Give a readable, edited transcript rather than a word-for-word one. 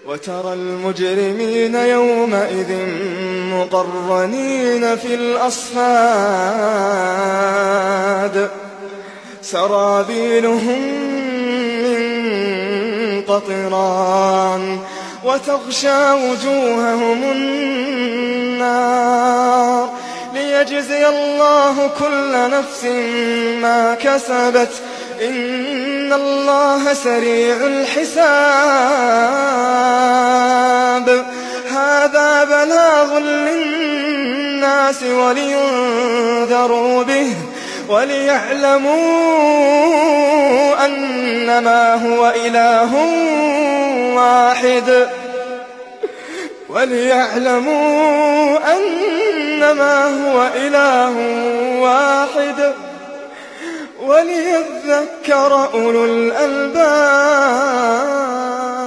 وترى المجرمين يومئذ مقرنين في الأصفاد سرابيلهم من قطران وتغشى وجوههم النار ليجزي الله كل نفس ما كسبت إن الله سريع الحساب. هذا بلاغ للناس ولينذروا به وليعلموا أنما هو إله واحد وليذكر أولو الألباب.